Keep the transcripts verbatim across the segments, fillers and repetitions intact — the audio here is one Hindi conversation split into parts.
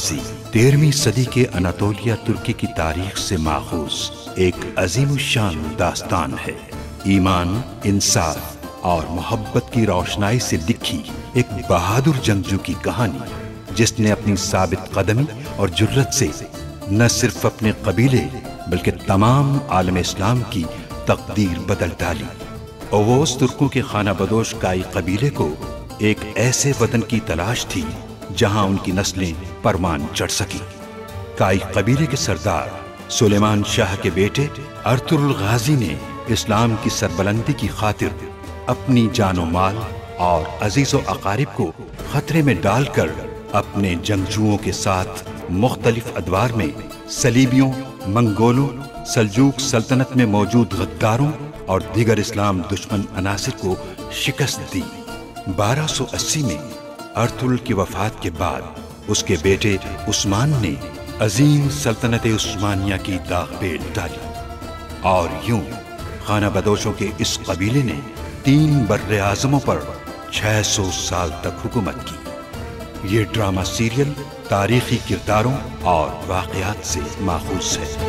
गाजी तेरहवीं सदी के अनातोलिया तुर्की की तारीख से माखूज एक अजीमुशान दास्तान है। ईमान, इंसाफ और मोहब्बत की रोशनाई से लिखी एक बहादुर जंगजू की कहानी, जिसने अपनी साबित कदमी और जुर्रत से न सिर्फ अपने कबीले बल्कि तमाम आलम इस्लाम की तकदीर बदल डाली। ओवोस तुर्कों के खाना बदोश काई कबीले को एक ऐसे वतन की तलाश थी जहां उनकी नस्लें परवान चढ़ सकी। काई कबीले के सरदार सुलेमान शाह के बेटे अर्तुरुल गाजी ने इस्लाम की सरबलंदी की खातिर अपनी जानो माल और अजीजो अकारिब को खतरे में डालकर अपने जंगजुओं के साथ मुख्तलिफ अदवार में सलीबियों, मंगोलों, सल्जूक सल्तनत में मौजूद गद्दारों और दीगर इस्लाम दुश्मन अनासिर को शिकस्त दी। बारह सौ अस्सी में अर्तुरुल की वफात के बाद उसके बेटे उस्मान ने अजीम सल्तनत उस्मानिया की दाग पेल डाली और यूं खाना बदोशों के इस कबीले ने तीन बर्रे आजमों पर छह सौ साल तक हुकूमत की। ये ड्रामा सीरियल तारीखी किरदारों और वाकयात से माखूज है।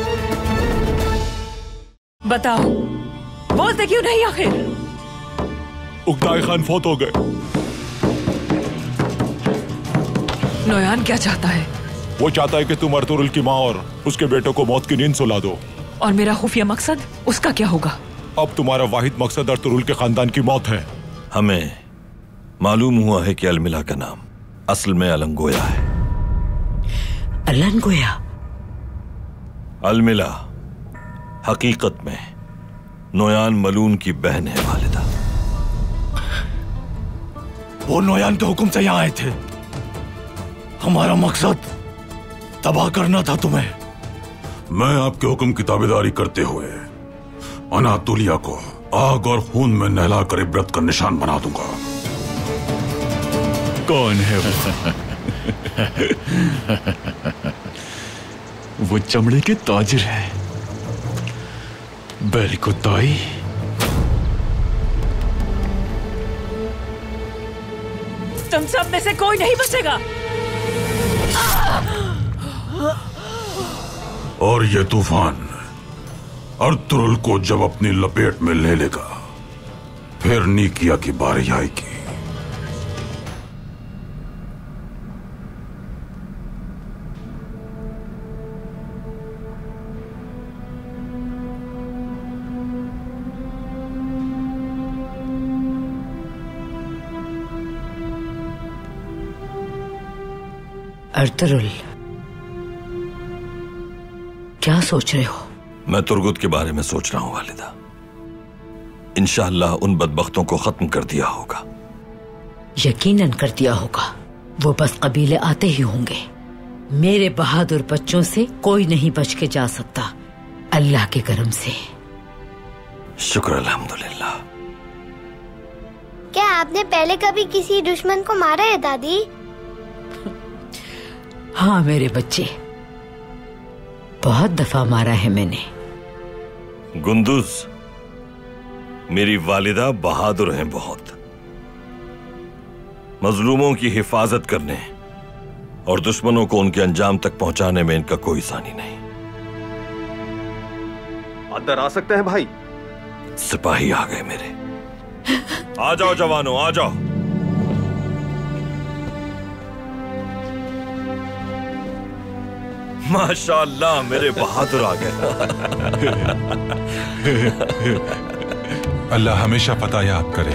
बताओ, बोलते क्यों नहीं आखिर? उगताई खान फौत हो गए। नोयान क्या चाहता है? वो चाहता है कि तुम अर्तुरुल की माँ और उसके बेटों को मौत की नींद सुला दो। और मेरा खुफिया मकसद, उसका क्या होगा? अब तुम्हारा वाहिद मकसद अर्तुरुल के खानदान की मौत है। हमें मालूम हुआ है कि अलमिला का नाम असल में अलंगोया है। अलंगोया? अलमिला हकीकत में नोयान मलून की बहन है वालिदा। वो नोयान के हुक्म से यहाँ आए थे। हमारा मकसद तबाह करना था तुम्हें। मैं आपके हुक्म की ताबेदारी करते हुए अनातोलिया को आग और खून में नहला कर इबरत का निशान बना दूंगा। कौन है वो? वो चमड़े के ताजिर है, बेरिकुताई। तुम सब में से कोई नहीं बचेगा। और ये तूफान अर्तुरुल को जब अपनी लपेट में ले लेगा, फिर नीकिया की बारी आएगी। अर्तुरुल, क्या सोच रहे हो? मैं तुर्गुत के बारे में सोच रहा हूं वालिदा। इंशाअल्लाह उन बदबख्तों को खत्म कर दिया होगा। यकीनन कर दिया होगा। वो बस कबीले आते ही होंगे। मेरे बहादुर बच्चों से कोई नहीं बच के जा सकता, अल्लाह के करम से। शुक्र अल्हम्दुलिल्लाह। क्या आपने पहले कभी किसी दुश्मन को मारा है दादी? हाँ मेरे बच्चे, बहुत दफा मारा है मैंने। गुंदुज, मेरी वालिदा बहादुर हैं बहुत। मजलूमों की हिफाजत करने और दुश्मनों को उनके अंजाम तक पहुंचाने में इनका कोई सानी नहीं। अंदर आ सकते हैं भाई? सिपाही आ गए मेरे। आ जाओ जवानों, आ जाओ। माशाअल्लाह, मेरे बहादुर आ गए। अल्लाह हमेशा फतह याद करे।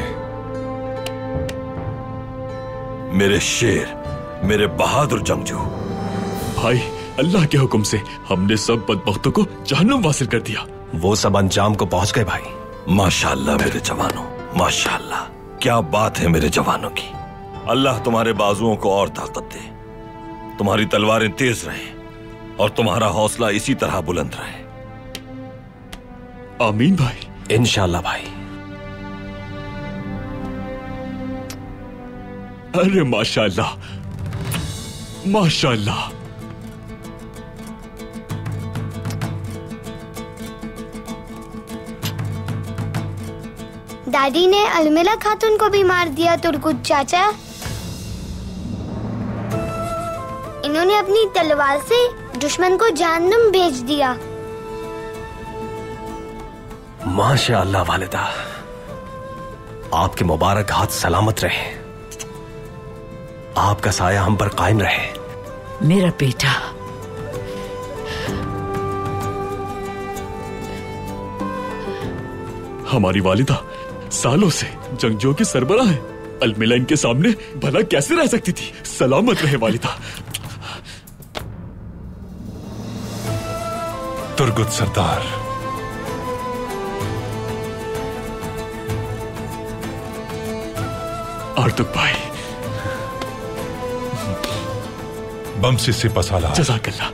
मेरे शेर, मेरे बहादुर जंगजू। भाई, अल्लाह के हुक्म से हमने सब बदबख्तों को जहन्नुम वासिल कर दिया। वो सब अंजाम को पहुंच गए भाई। माशाअल्लाह मेरे जवानों, माशाअल्लाह। क्या बात है मेरे जवानों की। अल्लाह तुम्हारे बाजुओं को और ताकत दे, तुम्हारी तलवारें तेज रहें और तुम्हारा हौसला इसी तरह बुलंद रहे। आमीन भाई। इंशाअल्लाह भाई। अरे माशाअल्लाह, माशाअल्लाह। दादी ने अलमिला खातून को भी मार दिया तुर्गुत चाचा। उन्होंने अपनी तलवार से दुश्मन को जहन्नुम भेज दिया। माशा अल्लाह वालिदा, आपके मुबारक हाथ सलामत रहे, आपका साया हम पर कायम रहे। मेरा बेटा, हमारी वालिदा सालों से जंगजुओं की सरबराह है, अलमिला इनके सामने भला कैसे रह सकती थी। सलामत रहे वालिदा। तुर्गुत सरदार, आर्तुक भाई, बमसी से पसाला। जज़ाकल्लाह।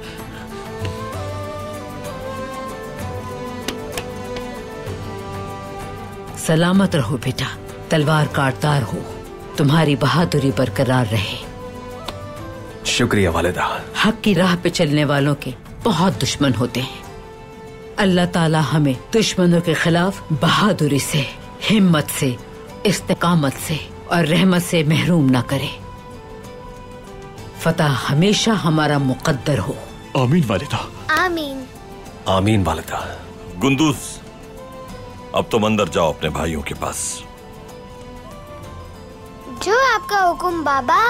सलामत रहो बेटा, तलवार काटदार हो, तुम्हारी बहादुरी बरकरार रहे। शुक्रिया वालिदा। हक की राह पे चलने वालों के बहुत दुश्मन होते हैं। अल्लाह ताला हमें दुश्मनों के खिलाफ बहादुरी से, हिम्मत से, इस्तिकामत से और रहमत से महरूम ना करे। फतह हमेशा हमारा मुकद्दर हो। आमीन वालिदा। आमीन। आमीन वालिदा। गुंदूस, अब तुम अंदर जाओ अपने भाइयों के पास। जो आपका हुक्म बाबा।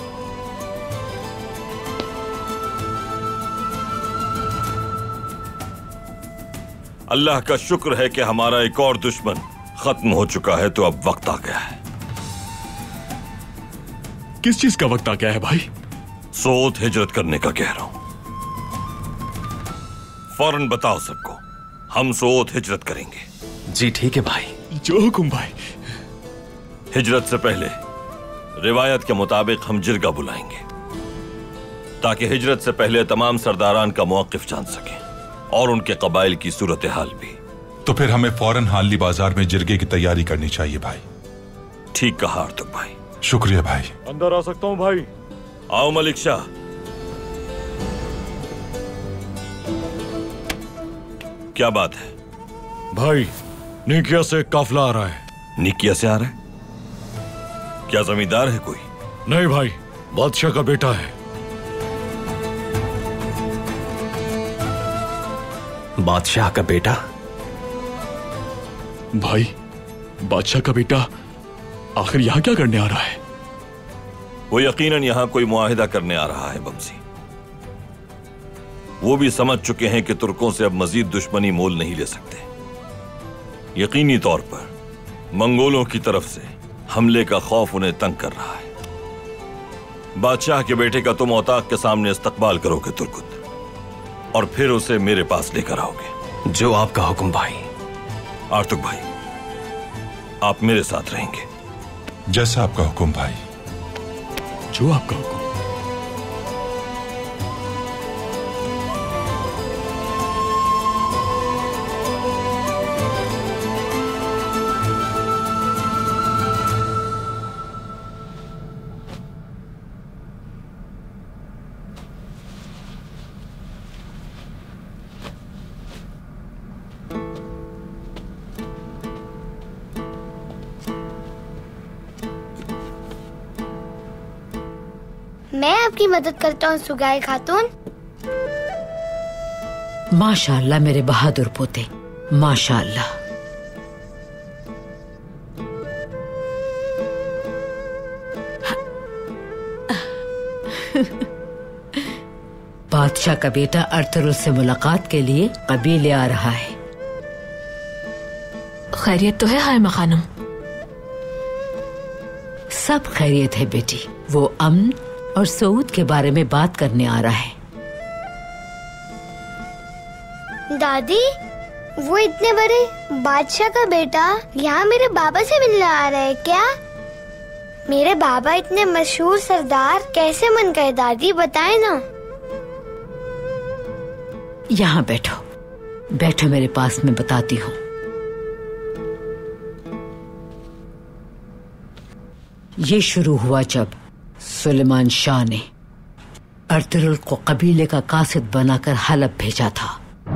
अल्लाह का शुक्र है कि हमारा एक और दुश्मन खत्म हो चुका है, तो अब वक्त आ गया है। किस चीज का वक्त आ गया है भाई? सोत हिजरत करने का कह रहा हूं। फौरन बताओ सबको, हम सोत हिजरत करेंगे। जी ठीक है भाई। जो हुक्म भाई। हिजरत से पहले रिवायत के मुताबिक हम जिरगा बुलाएंगे, ताकि हिजरत से पहले तमाम सरदारान का मौक़िफ़ जान सकें और उनके कबाइल की सूरत हाल भी। तो फिर हमें फौरन हाली बाजार में जिरगे की तैयारी करनी चाहिए भाई। ठीक कहा आर्तुक भाई। शुक्रिया भाई। अंदर आ सकता हूँ भाई? आओ मलिक शाह। क्या बात है भाई? निकिया से काफिला आ रहा है। निकिया से आ रहा है? क्या जमींदार है कोई? नहीं भाई, बादशाह का बेटा है। बादशाह का बेटा? भाई, बादशाह का बेटा आखिर यहां क्या करने आ रहा है? वो यकीनन यहां कोई मुआहिदा करने आ रहा है बमसी। वो भी समझ चुके हैं कि तुर्कों से अब मजीद दुश्मनी मोल नहीं ले सकते। यकीनी तौर पर मंगोलों की तरफ से हमले का खौफ उन्हें तंग कर रहा है। बादशाह के बेटे का तुम औताक के सामने इस्तकबाल करोगे तुर्कुत, और फिर उसे मेरे पास लेकर आओगे। जो आपका हुक्म भाई। आर्तुक भाई, आप मेरे साथ रहेंगे। जैसा आपका हुक्म भाई। जो आपका हुक्म। मैं आपकी मदद करता हूँ सुगाई खातून। माशाअल्लाह मेरे बहादुर पोते, माशाअल्लाह। बादशाह का बेटा अर्थरुल से मुलाकात के लिए कबीले आ रहा है। खैरियत तो है हायमा खानम? सब खैरियत है बेटी। वो अमन और सऊद के बारे में बात करने आ रहा है। दादी, वो इतने बड़े बादशाह का बेटा यहाँ मेरे बाबा से मिलने आ रहा है क्या? मेरे बाबा इतने मशहूर सरदार कैसे बन गए दादी, बताए ना। यहाँ बैठो, बैठो मेरे पास, मैं बताती हूँ। ये शुरू हुआ जब सुलेमान शाह ने अर्तुगरुल को कबीले का कासिद बनाकर हलब भेजा था।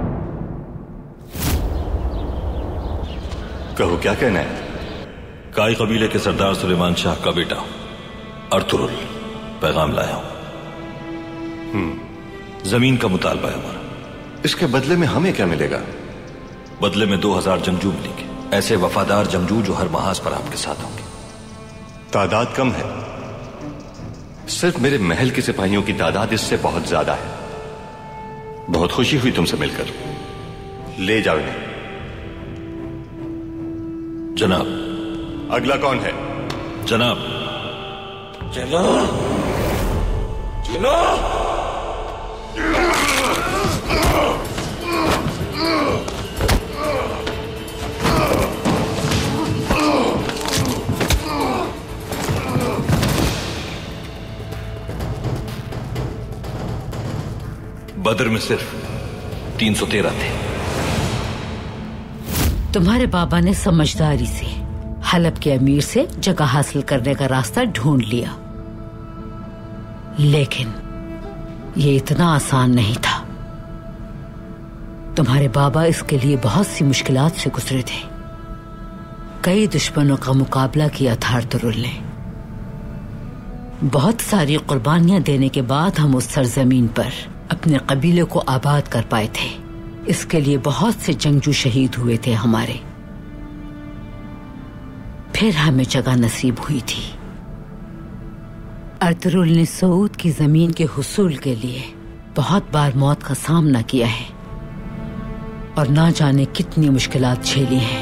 कहो, क्या कहना है? काई कबीले के सरदार सुलेमान शाह का बेटा अर्तुगरुल पैगाम लाया हूं। जमीन का मुतालबा है हमारा। इसके बदले में हमें क्या मिलेगा? बदले में दो हजार जंगजू मिलेंगे, ऐसे वफादार जंगजू जो हर महाज पर आपके साथ होंगे। तादाद कम है, सिर्फ मेरे महल के सिपाहियों की तादाद इससे बहुत ज्यादा है। बहुत खुशी हुई तुमसे मिलकर। ले जाओ इन्हें। जनाब। अगला कौन है? जनाब। जनाब। जनाब। बदर में सिर्फ तीन सौ तेरह थे। तुम्हारे बाबा ने समझदारी से हलब के अमीर से जगह हासिल करने का रास्ता ढूंढ लिया, लेकिन ये इतना आसान नहीं था। तुम्हारे बाबा इसके लिए बहुत सी मुश्किलात से गुजरे थे। कई दुश्मनों का मुकाबला किया था अर्तुगरुल ने। बहुत सारी कुर्बानियां देने के बाद हम उस सरजमीन पर अपने कबीले को आबाद कर पाए थे। इसके लिए बहुत से जंगजू शहीद हुए थे हमारे। फिर हमें जगह नसीब हुई थी। अर्तुगरुल ने सऊद की जमीन के हुसूल के लिए बहुत बार मौत का सामना किया है और ना जाने कितनी मुश्किलात झेली हैं।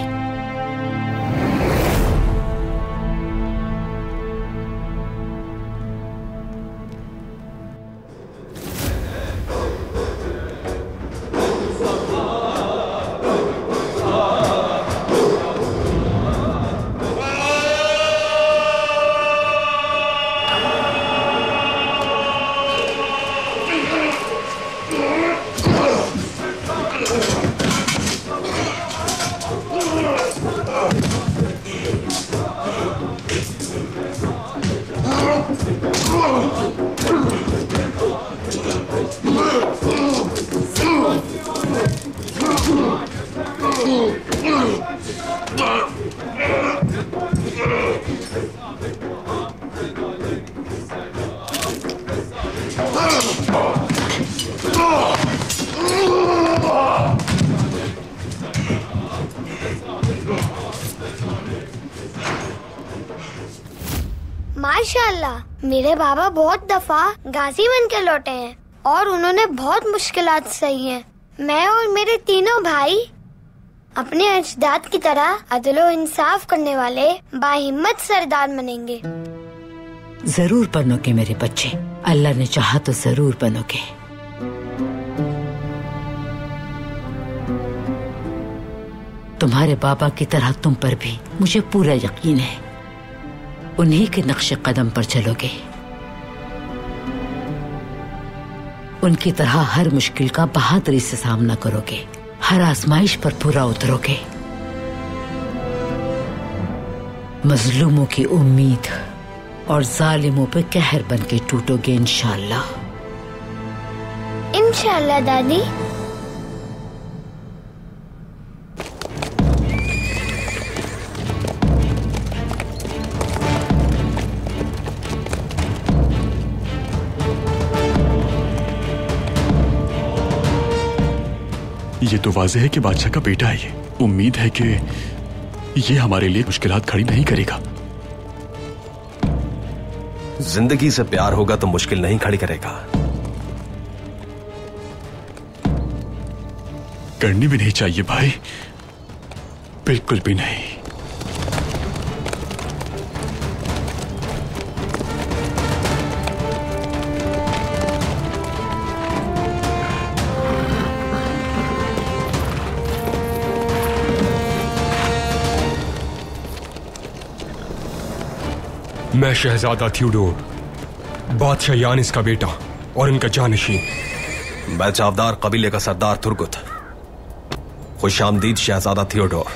माशाल्लाह, मेरे बाबा बहुत दफा गाजी बन के लौटे हैं और उन्होंने बहुत मुश्किलात सही हैं। मैं और मेरे तीनों भाई अपने अजदाद की तरह अदलो इंसाफ करने वाले बाहिम्मत सरदार बनेंगे। जरूर बनोगे मेरे बच्चे, अल्लाह ने चाहा तो जरूर बनोगे। तुम्हारे बाबा की तरह तुम पर भी मुझे पूरा यकीन है। उन्हीं के नक्शे कदम पर चलोगे, उनकी तरह हर मुश्किल का बहादुरी से सामना करोगे, हर आजमाइश पर पूरा उतरोगे। मजलूमों की उम्मीद और जालिमों पे कहर बन के टूटोगे इंशाअल्लाह। इंशाअल्लाह दादी। ये तो वाज़ेह है कि बादशाह का बेटा है। ये उम्मीद है कि ये हमारे लिए मुश्किलात खड़ी नहीं करेगा। जिंदगी से प्यार होगा तो मुश्किल नहीं खड़ी करेगा। करनी भी नहीं चाहिए भाई, बिल्कुल भी नहीं। मैं शहजादा थियोडोर, बादशाह यानिस का बेटा और इनका जानशीन। मैं चावदार कबीले का सरदार तुर्गुत। खुशामदीद शहजादा थियोडोर।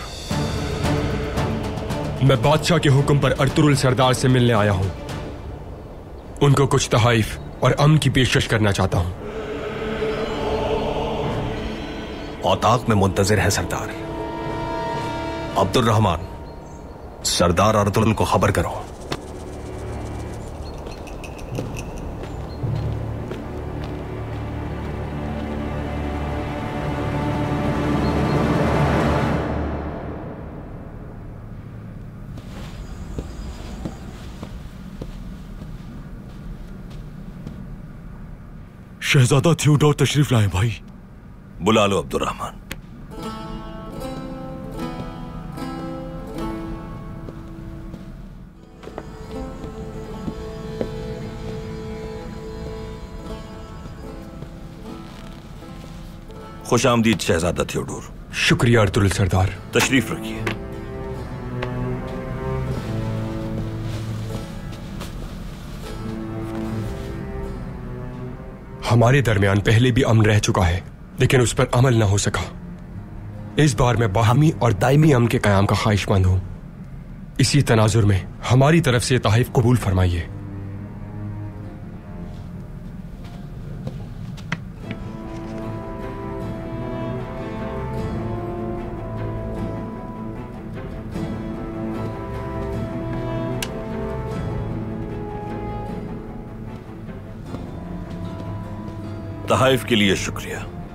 मैं बादशाह के हुक्म पर अर्तुगरुल सरदार से मिलने आया हूं। उनको कुछ तहाइफ और अमन की पेशकश करना चाहता हूं। औताक में मुंतजिर है सरदार। अब्दुर्रहमान, सरदार अर्तुगरुल को खबर करो। शहजादा थियोडोर तशरीफ लाए भाई। बुला लो अब्दुर्रहमान। खुश आमदीद शहजादा थियोडोर। शुक्रिया अर्तुगरुल सरदार। तशरीफ रखिए। हमारे दरमियान पहले भी अमन रह चुका है, लेकिन उस पर अमल न हो सका। इस बार मैं बाहमी और दायमी अमन के कयाम का ख्वाहिशमंद हूं। इसी तनाजुर में हमारी तरफ से तहफ़ कबूल फरमाइए। तहाइफ के लिए शुक्रिया।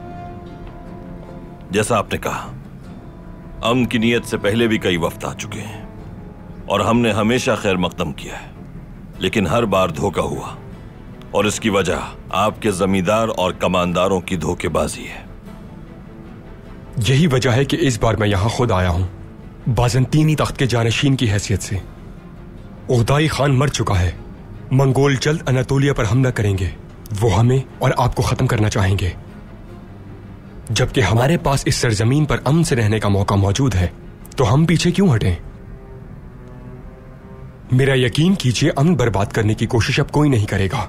जैसा आपने कहा, अमन की नीयत से पहले भी कई वफ्द आ चुके हैं और हमने हमेशा खैर मकदम किया है, लेकिन हर बार धोखा हुआ और इसकी वजह आपके जमींदार और कमानदारों की धोखेबाजी है। यही वजह है कि इस बार मैं यहां खुद आया हूं, बाज़ंतीनी तख्त के जानशीन की हैसियत से। उगदाई खान मर चुका है। मंगोल जल्द अनातोलिया पर हमला करेंगे। वो हमें और आपको खत्म करना चाहेंगे, जबकि हमारे पास इस सरजमीन पर अमन से रहने का मौका मौजूद है। तो हम पीछे क्यों हटें? मेरा यकीन कीजिए, अमन बर्बाद करने की कोशिश अब कोई नहीं करेगा।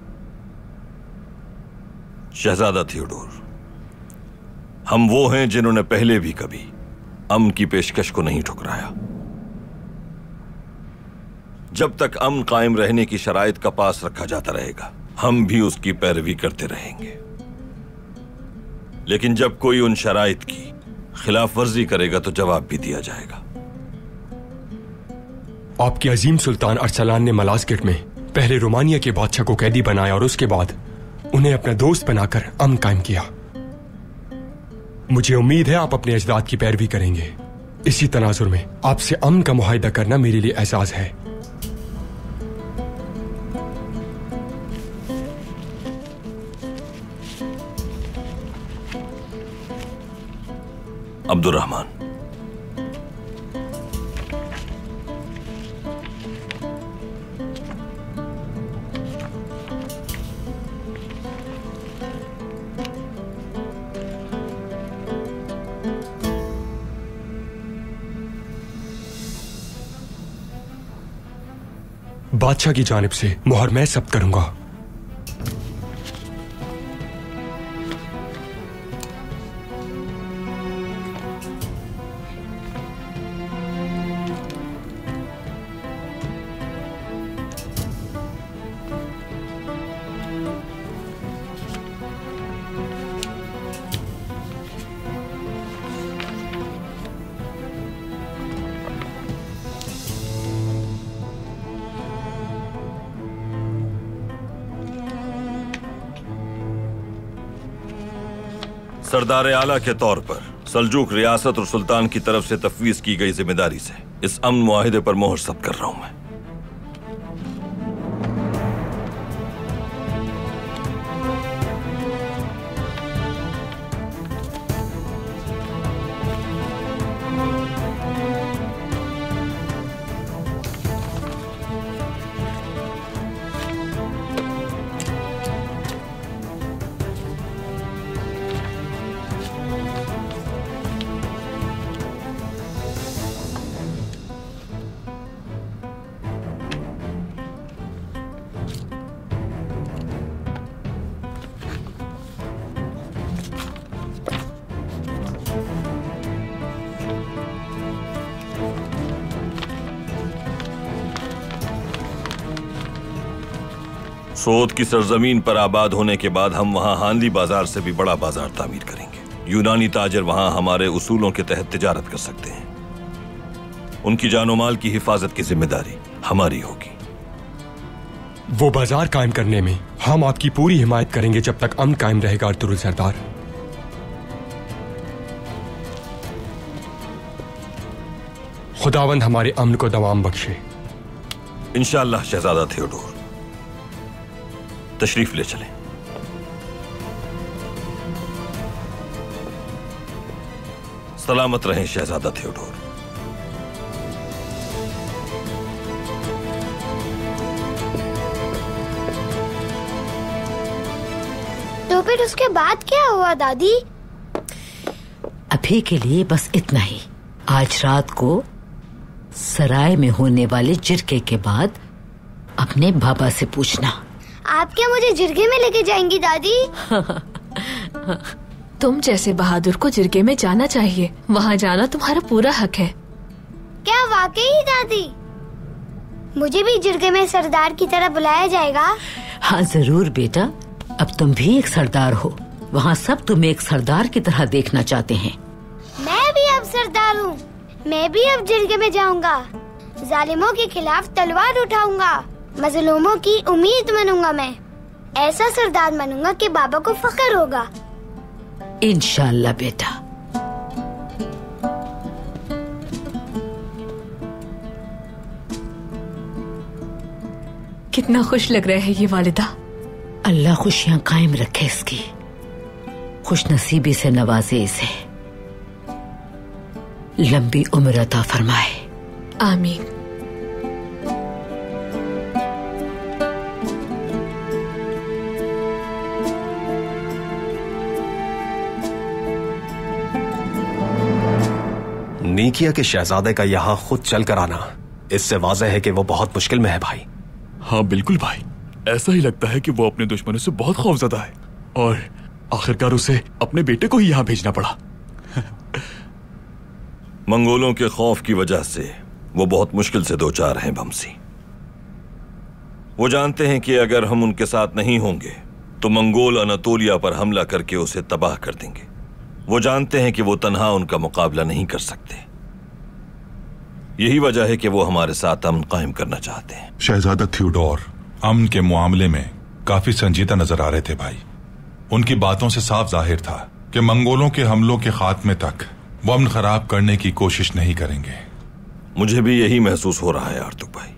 शहजादा थियोडोर, हम वो हैं जिन्होंने पहले भी कभी अमन की पेशकश को नहीं ठुकराया। जब तक अमन कायम रहने की शराइत का पास रखा जाता रहेगा, हम भी उसकी पैरवी करते रहेंगे। लेकिन जब कोई उन शराइत की खिलाफ वर्जी करेगा तो जवाब भी दिया जाएगा। आपके अजीम सुल्तान अरसलान ने मलाज़गिर्ट में पहले रोमानिया के बादशाह को कैदी बनाया और उसके बाद उन्हें अपना दोस्त बनाकर अमन कायम किया। मुझे उम्मीद है आप अपने अजदाद की पैरवी करेंगे। इसी तनाजुर में आपसे अमन का मुआहिदा करना मेरे लिए एहसास है। अब्दुर्रहमान, बादशाह की जानिब से मोहर मैं सब्त करूंगा। सरदार आला के तौर पर सल्जूक रियासत और सुल्तान की तरफ से तफवीज की गई जिम्मेदारी से इस अमन मुआहिदे पर मोहर सब्त कर रहा हूं मैं। सोद की सरजमीन पर आबाद होने के बाद हम वहां हांदी बाजार से भी बड़ा बाजार तामीर करेंगे। यूनानी ताजर वहां हमारे उसूलों के तहत तिजारत कर सकते हैं। उनकी जानो माल की हिफाजत की जिम्मेदारी हमारी होगी। वो बाजार कायम करने में हम आपकी पूरी हिमायत करेंगे जब तक अमन कायम रहेगा अर्तुगरुल सरदार। खुदावंद हमारे अमन को दवाम बख्शे। इंशाअल्लाह शहजादा थियोडोर, तशरीफ ले चलें। सलामत रहें शहजादा थियोडोर। तो फिर उसके बाद क्या हुआ दादी? अभी के लिए बस इतना ही। आज रात को सराय में होने वाले जिरगे के बाद अपने बाबा से पूछना। आप क्या मुझे जिरगे में लेके जाएंगी दादी? तुम जैसे बहादुर को जिरगे में जाना चाहिए, वहाँ जाना तुम्हारा पूरा हक है। क्या वाकई दादी? मुझे भी जिरगे में सरदार की तरह बुलाया जाएगा? हाँ जरूर बेटा, अब तुम भी एक सरदार हो। वहाँ सब तुम्हें एक सरदार की तरह देखना चाहते हैं। मैं भी अब सरदार हूँ। मैं भी अब जिरगे में जाऊंगा। जालिमों के खिलाफ तलवार उठाऊंगा। मजलूमों की उम्मीद बनूंगा। मैं ऐसा सरदार बनूंगा कि बाबा को फख्र होगा। इंशाअल्लाह बेटा। कितना खुश लग रहा है ये वालिदा। अल्लाह खुशियां कायम रखे इसकी, खुश नसीबी से नवाजे इसे, लंबी उम्र अता फरमाए। आमीन। नीकिया के शहजादे का यहाँ खुद चल कर आना, इससे वाज़ेह है कि वो बहुत मुश्किल में है भाई। हाँ बिल्कुल भाई, ऐसा ही लगता है कि वो अपने दुश्मनों से बहुत खौफजदा है और आखिरकार उसे अपने बेटे को ही यहाँ भेजना पड़ा। मंगोलों के खौफ की वजह से वो बहुत मुश्किल से दो चार हैं बमसी। वो जानते हैं कि अगर हम उनके साथ नहीं होंगे तो मंगोल अनातोलिया पर हमला करके उसे तबाह कर देंगे। वो जानते हैं कि वो तन्हा उनका मुकाबला नहीं कर सकते। यही वजह है कि वो हमारे साथ अमन कायम करना चाहते हैं। शहजादा थियोडोर अमन के मामले में काफी संजीदा नजर आ रहे थे भाई। उनकी बातों से साफ जाहिर था कि मंगोलों के हमलों के खात्मे तक वो अमन खराब करने की कोशिश नहीं करेंगे। मुझे भी यही महसूस हो रहा है आर्तुक भाई।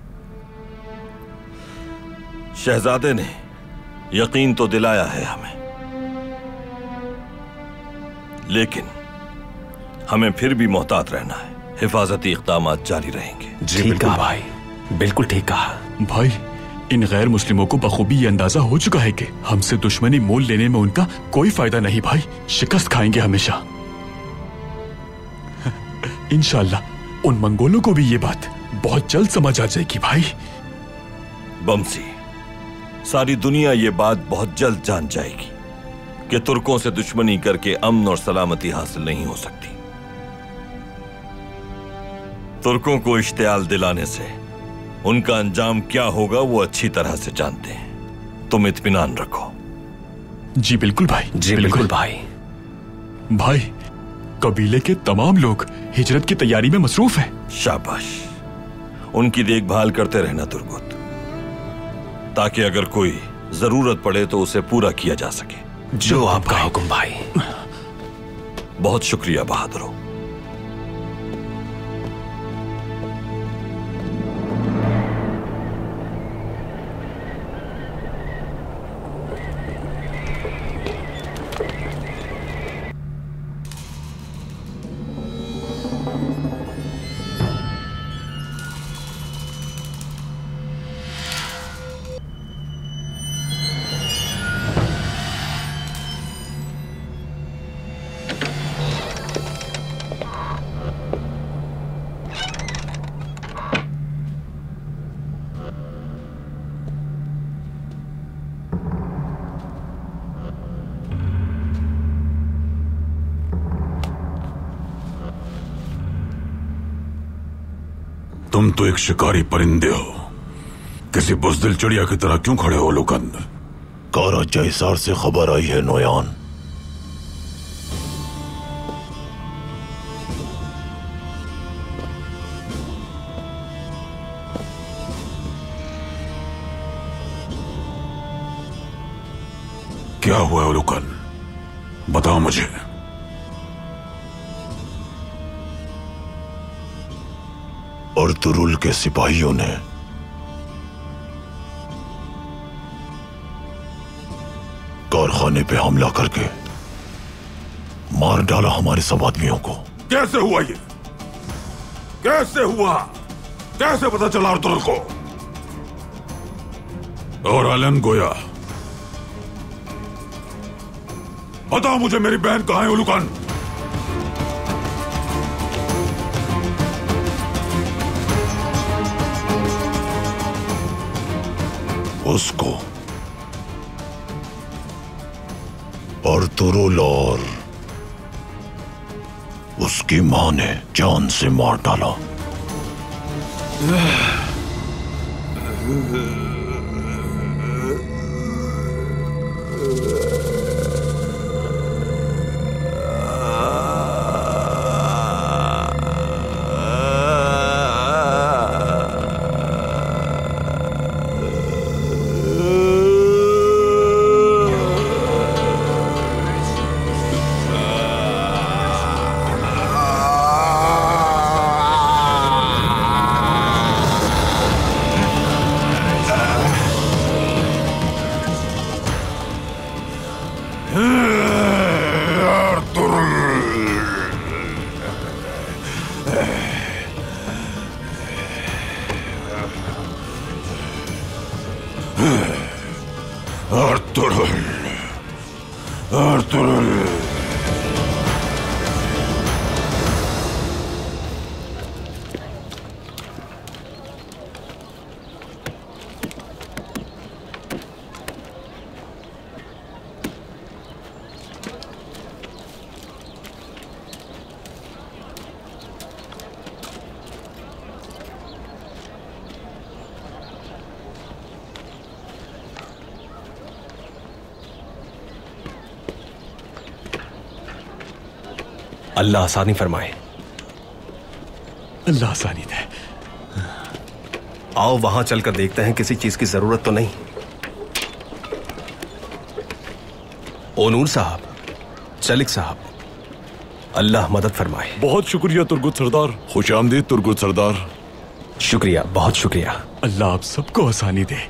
शहजादे ने यकीन तो दिलाया है हमें, लेकिन हमें फिर भी मोहतात रहना है। हिफाजती इक़दाम जारी रहेंगे। जी बिल्कुल भाई, बिल्कुल ठीक कहा भाई। इन गैर मुस्लिमों को बखूबी ये अंदाजा हो चुका है कि हमसे दुश्मनी मोल लेने में उनका कोई फायदा नहीं भाई। शिकस्त खाएंगे हमेशा। इंशाअल्लाह उन मंगोलों को भी ये बात बहुत जल्द समझ आ जाएगी भाई। बमसी, सारी दुनिया ये बात बहुत जल्द जान जाएगी कि तुर्कों से दुश्मनी करके अमन और सलामती हासिल नहीं हो सकती। तुर्कों को इश्तियाल दिलाने से उनका अंजाम क्या होगा वो अच्छी तरह से जानते हैं। तुम इत्मीनान रखो। जी बिल्कुल भाई। जी बिल्कुल भाई। भाई, कबीले के तमाम लोग हिजरत की तैयारी में मसरूफ हैं। शाबाश, उनकी देखभाल करते रहना तुर्गुत, ताकि अगर कोई जरूरत पड़े तो उसे पूरा किया जा सके। जो आपका हुक्म भाई। बहुत शुक्रिया बहादुरों। तुम तो एक शिकारी परिंदे हो। किसी बुज़दिल चिड़िया की तरह क्यों खड़े हो लुकन? कारा जयसार से खबर आई है नोयान। क्या हुआ लुकन? बताओ मुझे। अर्तुरुल के सिपाहियों ने कारखाने पे हमला करके मार डाला हमारे सब आदमियों को। कैसे हुआ ये? कैसे हुआ? कैसे पता चला अर्तुगरुल को? और एलन गोया, बताओ मुझे, मेरी बहन कहाँ है उलुकन? उसको अर्तुगरुल और उसकी मां ने जान से मार डाला। अल्लाह आसानी फरमाए। अल्लाह आसानी दे। आओ वहां चलकर देखते हैं, किसी चीज की जरूरत तो नहीं। ओनूर साहब, चलिक साहब, अल्लाह मदद फरमाए। बहुत शुक्रिया तुर्गुत सरदार। खुश आमदीद तुर्गुत सरदार। शुक्रिया, बहुत शुक्रिया। अल्लाह आप सबको आसानी दे।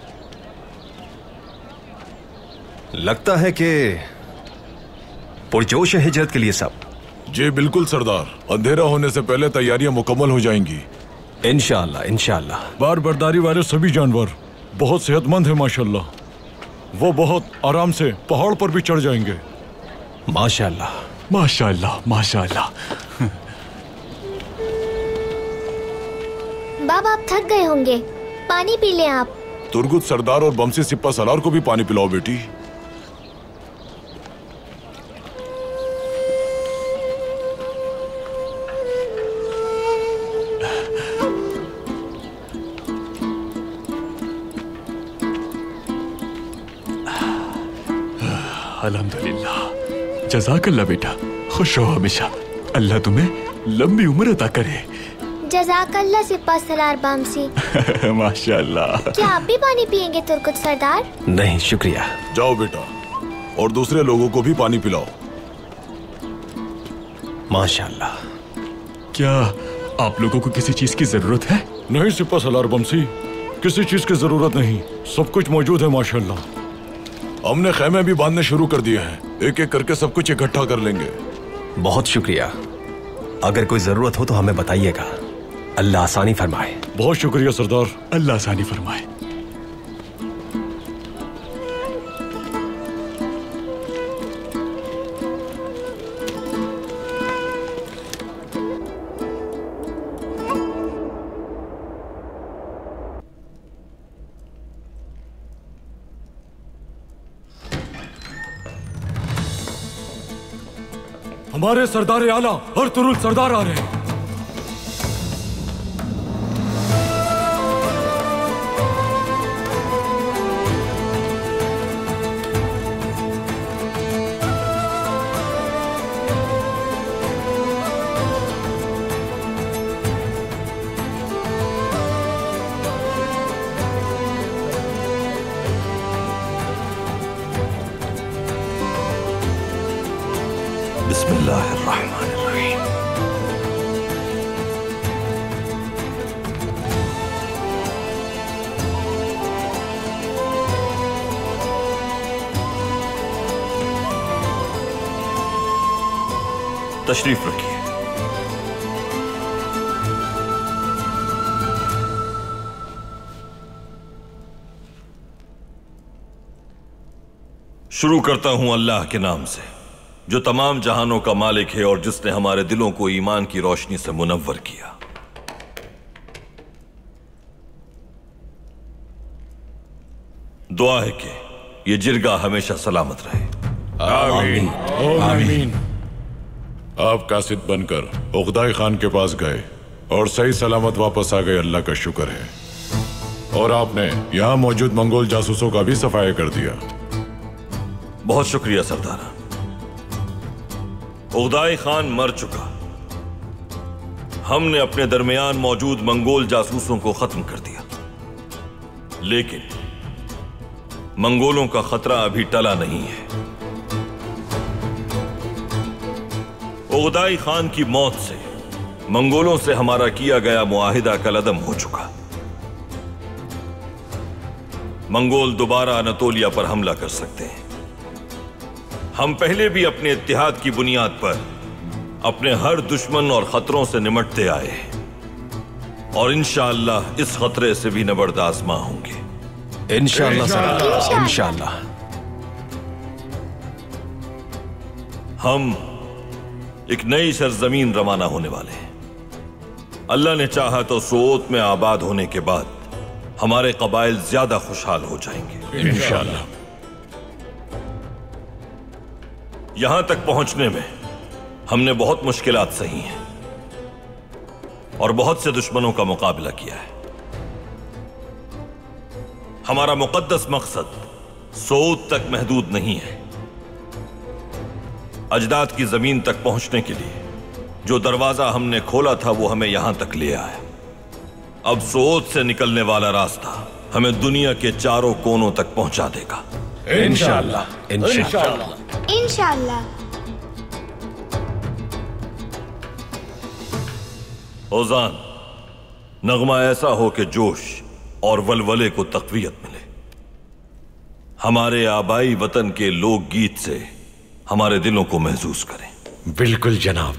लगता है कि पुरजोश है हिजरत के लिए सब। जी बिल्कुल सरदार, अंधेरा होने से पहले तैयारियां मुकम्मल हो जाएंगी। इंशाअल्लाह इंशाअल्लाह। बार बर्दारी वाले सभी जानवर बहुत सेहतमंद है माशाल्लाह। वो बहुत आराम से पहाड़ पर भी चढ़ जाएंगे। माशाल्लाह माशाल्लाह माशाल्लाह। बाबा आप थक गए होंगे, पानी पी लें आप। तुर्गुत सरदार और बमसी सिप्पा सलार को भी पानी पिलाओ बेटी। अल्हम्दुलिल्लाह, जज़ाकल्लाह बेटा, खुश रहो हमेशा। अल्लाह तुम्हें लंबी उम्र अता करे। जज़ाकल्लाह सिप्पा सलार बमसी। माशाल्लाह। क्या आप भी पानी पियेंगे तुर्गुत सरदार? नहीं शुक्रिया। जाओ बेटा, और दूसरे लोगों को भी पानी पिलाओ। माशाल्लाह। क्या आप लोगों को किसी चीज की जरूरत है? नहीं सिप्पा सलार बमसी, किसी चीज की जरूरत नहीं, सब कुछ मौजूद है माशाल्लाह। हमने खेमे भी बांधने शुरू कर दिए हैं, एक एक करके सब कुछ इकट्ठा कर लेंगे। बहुत शुक्रिया। अगर कोई जरूरत हो तो हमें बताइएगा। अल्लाह आसानी फरमाए। बहुत शुक्रिया सरदार। अल्लाह आसानी फरमाए। हमारे सरदार आला अर्तुगरुल सरदार आ रहे हैं। बिस्मिल्लाहिर्रहमानिर्रहीम। तशरीफ रखिए। शुरू करता हूं अल्लाह के नाम से, जो तमाम जहानों का मालिक है और जिसने हमारे दिलों को ईमान की रोशनी से मुनव्वर किया। दुआ है कि ये जिरगा हमेशा सलामत रहे। आमीन आमीन। आप कासिद बनकर उक़दाई खान के पास गए और सही सलामत वापस आ गए, अल्लाह का शुक्र है। और आपने यहां मौजूद मंगोल जासूसों का भी सफाया कर दिया। बहुत शुक्रिया सरदार। उक़दाई खान मर चुका, हमने अपने दरमियान मौजूद मंगोल जासूसों को खत्म कर दिया, लेकिन मंगोलों का खतरा अभी टला नहीं है। उक़दाई खान की मौत से मंगोलों से हमारा किया गया मुआहिदा कलअदम हो चुका। मंगोल दोबारा अनातोलिया पर हमला कर सकते हैं। हम पहले भी अपने इत्तिहाद की बुनियाद पर अपने हर दुश्मन और खतरों से निमटते आए हैं और इंशाअल्लाह इस खतरे से भी नबर्द आज़मा होंगे। इंशाअल्लाह सरदार, इंशाअल्लाह। हम एक नई सरजमीन रवाना होने वाले हैं। अल्लाह ने चाहा तो सोत में आबाद होने के बाद हमारे कबाइल ज्यादा खुशहाल हो जाएंगे इंशाअल्लाह। यहां तक पहुंचने में हमने बहुत मुश्किलात सही हैं और बहुत से दुश्मनों का मुकाबला किया है। हमारा मुकद्दस मकसद सोत तक महदूद नहीं है। अजदाद की जमीन तक पहुंचने के लिए जो दरवाजा हमने खोला था वो हमें यहां तक ले आया। अब सोत से निकलने वाला रास्ता हमें दुनिया के चारों कोनों तक पहुंचा देगा इंशाअल्लाह इंशाअल्लाह इंशाअल्लाह। ओज़ान, नगमा ऐसा हो कि जोश और वलवले को तक़वियत मिले। हमारे आबाई वतन के लोकगीत से हमारे दिलों को महसूस करें। बिल्कुल जनाब।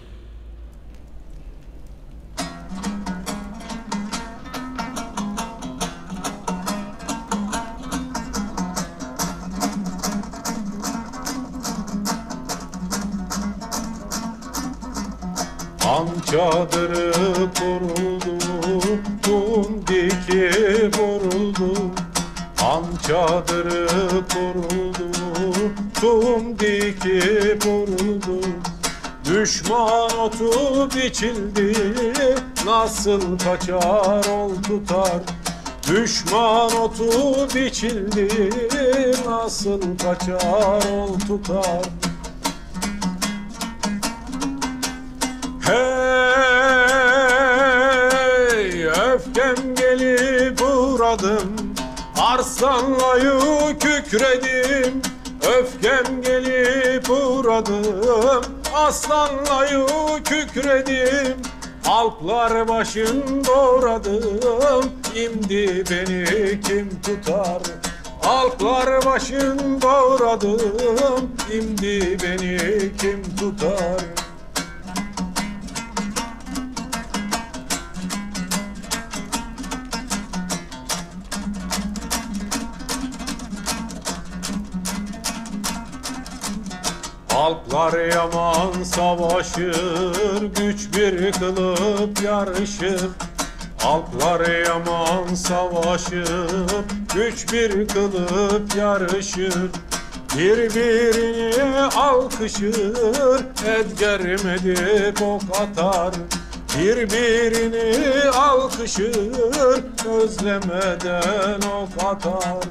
Am çadırı kuruldu, kum diki vuruldu. Am çadırı kuruldu, kum diki vuruldu. Düşman otu biçildi, nasıl kaçar ol tutar. Düşman otu biçildi, nasıl kaçar ol tutar. Hey, öfkem gelip uğradım, arslanlayı kükredim. Öfkem gelip uğradım, aslanlayı kükredim. Alplar başın doğradım, şimdi beni kim tutar? Alplar başın doğradım, şimdi beni kim tutar? Alplar yaman savaşır, güç bir kılıp yarışır. Alplar yaman savaşır, güç bir kılıp yarışır. Birbirini alkışır, edgermedi bok atar. Birbirini alkışır, özlemeden ok atar.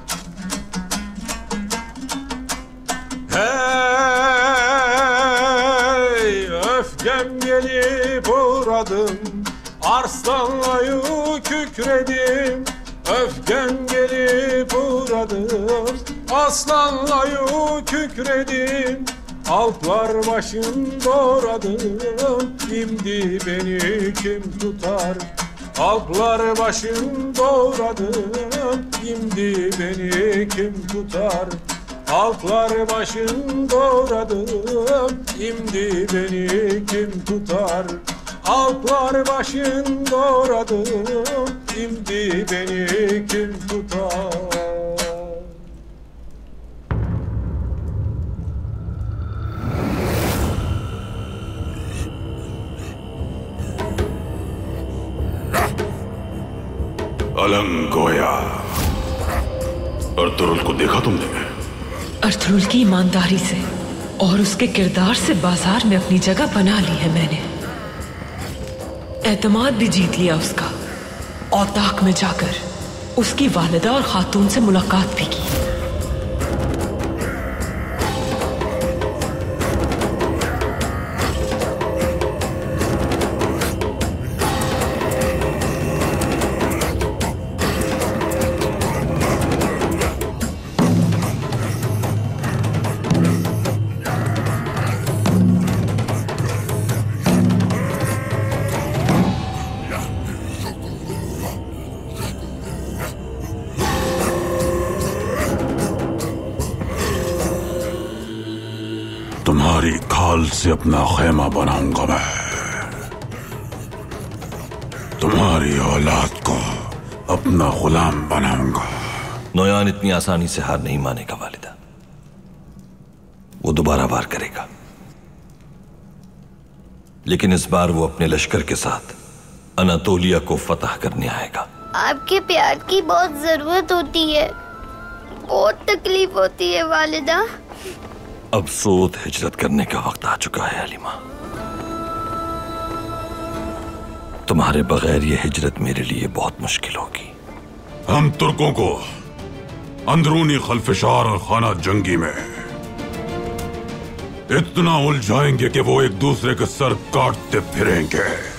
Hey, öfkem gelip uğradım, arslanlayı kükredim. Öfkem gelip uğradım, aslanlayı kükredim. Alplar başın doğradım, şimdi beni kim tutar? Alplar başın doğradım, şimdi beni kim tutar? Alplar başın doğradım, şimdi beni kim tutar? Alplar başın doğradım, şimdi beni kim tutar? Alangoya. Ertugrul को देखा तुमने? अर्तुरुल की ईमानदारी से और उसके किरदार से बाजार में अपनी जगह बना ली है मैंने। एतमाद भी जीत लिया उसका। औताक में जाकर उसकी वालिदा और खातून से मुलाकात भी की। तुम्हारी खाल से अपना खेमा बनाऊंगा मैं। तुम्हारी औलाद को अपना गुलाम बनाऊंगा। नोयान इतनी आसानी से हार नहीं मानेगा वालिदा। वो दोबारा वार करेगा, लेकिन इस बार वो अपने लश्कर के साथ अनातोलिया को फतह करने आएगा। आपके प्यार की बहुत जरूरत होती है, बहुत तकलीफ होती है वालिदा। अब सोत हिजरत करने का वक्त आ चुका है हलीमा। तुम्हारे बगैर ये हिजरत मेरे लिए बहुत मुश्किल होगी। हम तुर्कों को अंदरूनी खल्फिशार और खाना जंगी में इतना उलझाएंगे कि वो एक दूसरे के सर काटते फिरेंगे।